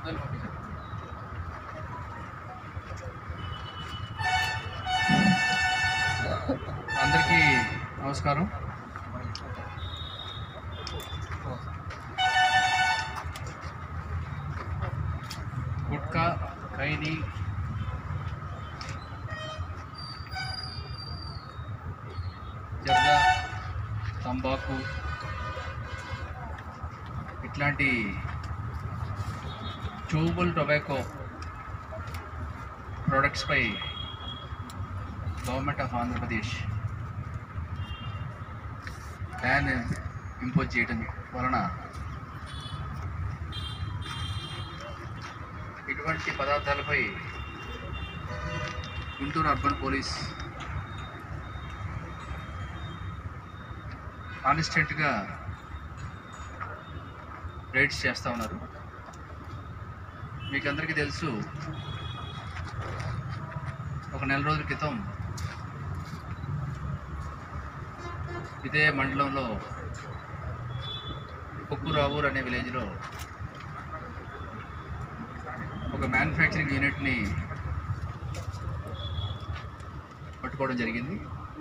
అందరికీ నమస్కారం. గుట్కా, ఖైనీ, జర్దా, తంబాకు ఇట్లాంటి చూబుల్ టొబాకో ప్రోడక్ట్స్పై government of Andhra Pradesh ban impose చేయడం వలన ఇటువంటి పదార్థాలపై గుంటూరు అర్బన్ పోలీస్ కాన్స్టెంట్గా రైడ్స్ చేస్తూ ఉన్నారు. మీకు అందరికీ తెలుసు, ఒక నెల రోజుల క్రితం ఇదే మండలంలో కుక్కురావూర్ అనే విలేజ్లో ఒక మ్యానుఫ్యాక్చరింగ్ యూనిట్ని పట్టుకోవడం జరిగింది.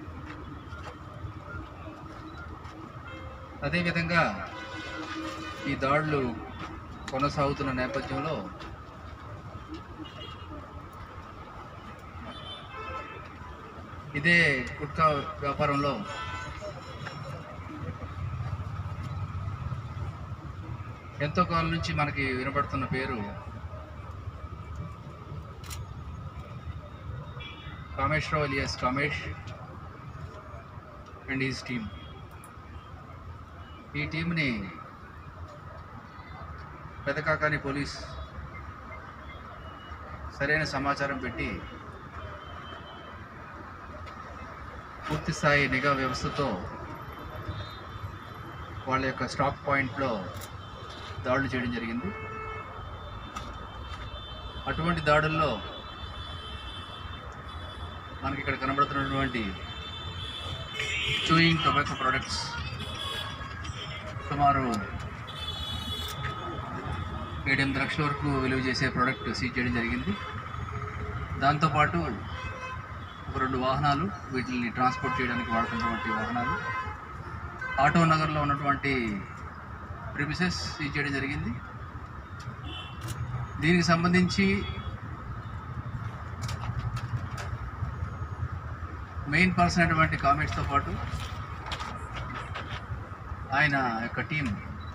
అదేవిధంగా ఈ దాడులు కొనసాగుతున్న నేపథ్యంలో ఇదే గుట్కా వ్యాపారంలో ఎంతో కాలం నుంచి మనకి వినబడుతున్న పేరు Kameswararao alias Kamesh and is team. ఈ టీంని పెదకాకాని పోలీస్ సరైన సమాచారం పెట్టి పూర్తి స్థాయి నిఘా వ్యవస్థతో వాళ్ళ యొక్క స్టాక్ పాయింట్లో దాడులు చేయడం జరిగింది. అటువంటి దాడుల్లో మనకి ఇక్కడ కనబడుతున్నటువంటి చూయింగ్ టొబాకో ప్రోడక్ట్స్ సుమారు 7-8 లక్షల వరకు విలువ చేసే ప్రోడక్ట్ సీజ్ చేయడం జరిగింది. దాంతోపాటు ఒక 2 వాహనాలు, వీటిని ట్రాన్స్పోర్ట్ చేయడానికి వాడుతున్నటువంటి వాహనాలు, ఆటో నగర్లో ఉన్నటువంటి ప్రిమిసెస్ సీజ్ చేయడం జరిగింది. దీనికి సంబంధించి మెయిన్ పర్సన్ అయినటువంటి కామెంట్స్తో పాటు ఆయన యొక్క టీం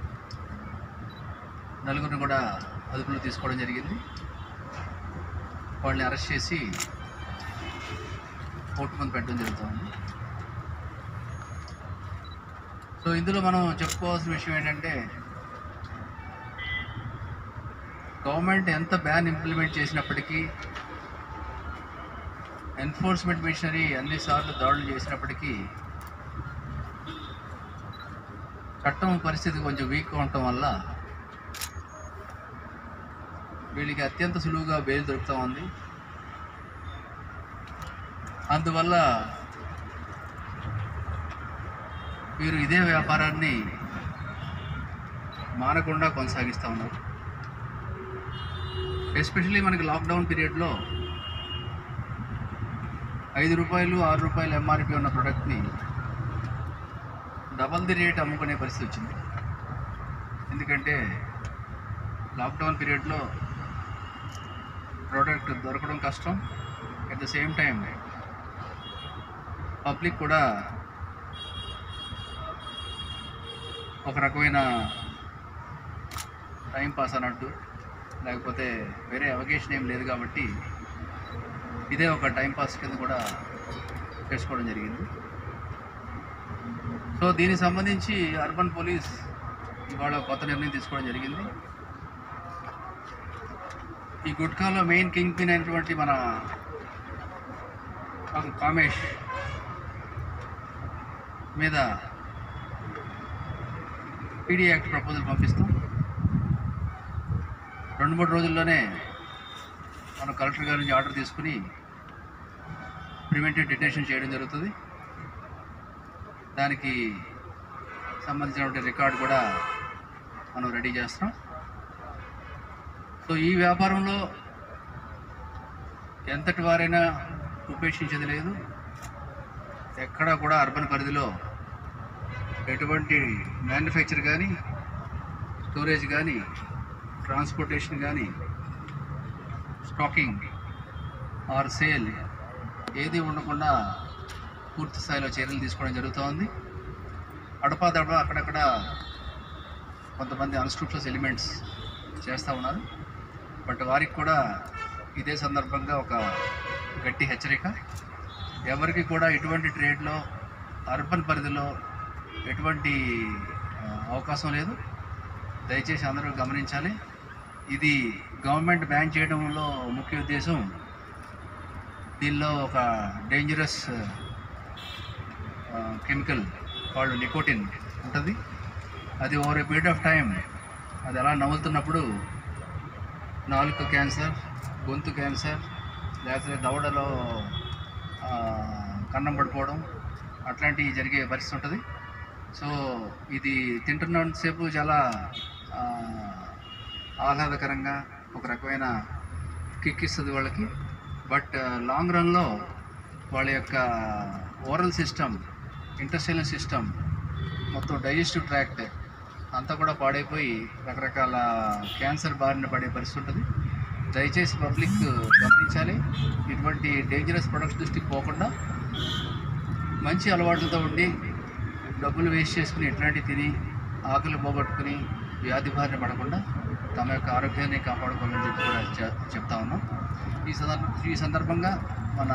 నలుగురిని కూడా అదుపులో తీసుకోవడం జరిగింది. వాళ్ళని అరెస్ట్ చేసి కోర్టు ముందు పెట్టడం జరుగుతుంది. సో ఇందులో మనం చెప్పుకోవాల్సిన విషయం ఏంటంటే, గవర్నమెంట్ ఎంత బ్యాన్ ఇంప్లిమెంట్ చేసినప్పటికీ, ఎన్ఫోర్స్మెంట్ మిషనరీ అన్నిసార్లు దాడులు చేసినప్పటికీ చట్టం పరిస్థితి కొంచెం వీక్గా ఉండటం వల్ల వీళ్ళకి అత్యంత సులువుగా బెయిల్ దొరుకుతూ ఉంది. అందువల్ల వీరు ఇదే వ్యాపారాన్ని మానకుండా కొనసాగిస్తూ ఉన్నారు. ఎస్పెషల్లీ మనకి లాక్డౌన్ పీరియడ్లో 5 రూపాయలు 6 రూపాయలు ఎంఆర్పి ఉన్న ప్రోడక్ట్ని డబల్ ది రేట్ అమ్ముకునే పరిస్థితి వచ్చింది. ఎందుకంటే లాక్డౌన్ పీరియడ్లో ప్రోడక్ట్ దొరకడం కష్టం. At the same time public కూడా ఒక రకమైన టైం పాస్ అన్నట్టు, లేకపోతే వేరే అవకాశం ఏం లేదు కాబట్టి ఇదే ఒక టైం పాస్ కింద కూడా చేసుకోవడం జరిగింది. సో దీనికి సంబంధించి అర్బన్ పోలీస్ ఇవాళ కొత్త నిర్ణయం తీసుకోవడం జరిగింది. ఈ గుట్కాలో మెయిన్ కింగ్ పిన్ అయినటువంటి మన కామేష్ మీద పీడీ యాక్ట్ ప్రపోజల్ పంపిస్తాం. 2-3 రోజుల్లోనే మనం కలెక్టర్ గారి నుంచి ఆర్డర్ తీసుకుని ప్రివెంటివ్ డిటెన్షన్ చేయడం జరుగుతుంది. దానికి సంబంధించినటువంటి రికార్డు కూడా మనం రెడీ చేస్తాం. సో ఈ వ్యాపారంలో ఎంతటి వారైనా ఉపేక్షించేది లేదు. ఎక్కడా కూడా అర్బన్ పరిధిలో ఎటువంటి మ్యానుఫ్యాక్చర్ కానీ, స్టోరేజ్ కానీ, ట్రాన్స్పోర్టేషన్ కానీ, స్టాకింగ్ ఆర్ సేల్ ఏది ఉండకుండా పూర్తి స్థాయిలో చర్యలు తీసుకోవడం జరుగుతోంది. అడపాదడప అక్కడక్కడ కొంతమంది అన్స్క్రూప్లస్ ఎలిమెంట్స్ చేస్తూ ఉన్నారు. బట్ వారికి కూడా ఇదే సందర్భంగా ఒక గట్టి హెచ్చరిక, ఎవరికి కూడా ఎటువంటి ట్రేడ్లో అర్బన్ పరిధిలో ఎటువంటి అవకాశం లేదు. దయచేసి అందరూ గమనించాలి. ఇది గవర్నమెంట్ బ్యాన్ చేయడంలో ముఖ్య ఉద్దేశం, దీనిలో ఒక డేంజరస్ కెమికల్ కాల్డ్ నికోటిన్ ఉంటుంది. అది over a period of time అది అలా నవ్వుతున్నప్పుడు నాలుక క్యాన్సర్, గొంతు క్యాన్సర్, లేకపోతే దవడలో కన్నం పడిపోవడం అట్లాంటివి జరిగే పరిస్థితి ఉంటుంది. సో ఇది తింటున్నంతసేపు చాలా ఆహ్లాదకరంగా ఒక రకమైన కిక్ ఇస్తుంది వాళ్ళకి. బట్ లాంగ్ రన్లో వాళ్ళ యొక్క ఓరల్ సిస్టమ్, ఇంటెస్టైనల్ సిస్టమ్, మొత్తం డైజెస్టివ్ ట్రాక్ట్ అంతా కూడా పాడైపోయి రకరకాల క్యాన్సర్ బారిన పడే పరిస్థితి ఉంటుంది. దయచేసి పబ్లిక్ గమనించాలి. ఇటువంటి డేంజరస్ ప్రొడక్ట్స్ దృష్టికి పోకుండా మంచి అలవాట్లతో ఉండి డబ్బులు వేస్ట్ చేసుకుని ఇట్లాంటివి తిని ఆకలి పోగొట్టుకుని వ్యాధి బారిన పడకుండా తమ యొక్క ఆరోగ్యాన్ని కాపాడుకోవాలని చెప్పి కూడా చెప్తా ఉన్నాం. ఈ సందర్భంగా మన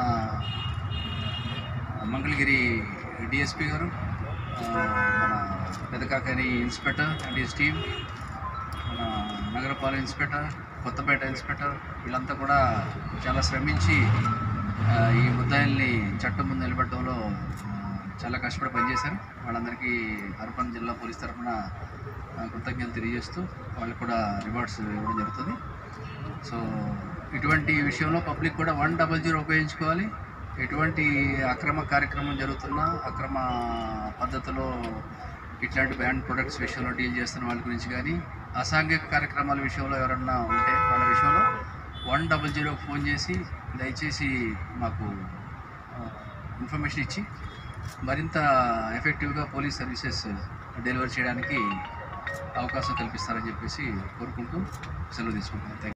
మంగళగిరి డిఎస్పీ గారు, మన Pedakakani inspector and his team, మన నగరపాలక ఇన్స్పెక్టర్, కొత్తపేట ఇన్స్పెక్టర్, వీళ్ళంతా కూడా చాలా శ్రమించి ఈ ముద్దాయిల్ని చట్టం ముందు నిలబెట్టడంలో చాలా కష్టపడి పనిచేశారు. వాళ్ళందరికీ అర్బన్ జిల్లా పోలీస్ తరఫున కృతజ్ఞతలు తెలియజేస్తూ వాళ్ళకి కూడా రివార్డ్స్ ఇవ్వడం జరుగుతుంది. సో ఇటువంటి విషయంలో పబ్లిక్ కూడా 100 ఉపయోగించుకోవాలి. ఎటువంటి అక్రమ కార్యక్రమం జరుగుతున్నా, అక్రమ పద్ధతిలో ఇట్లాంటి బ్యాండ్ ప్రొడక్ట్స్ విషయంలో డీల్ చేస్తున్న వాళ్ళ గురించి కానీ, అసాంఘిక కార్యక్రమాల విషయంలో ఎవరన్నా ఉంటే వాళ్ళ విషయంలో 100 ఫోన్ చేసి దయచేసి మాకు ఇన్ఫర్మేషన్ ఇచ్చి మరింత ఎఫెక్టివ్గా పోలీస్ సర్వీసెస్ డెలివరీ చేయడానికి అవకాశం కల్పిస్తారని చెప్పేసి కోరుకుంటూ సెలవు తీసుకుంటున్నాను.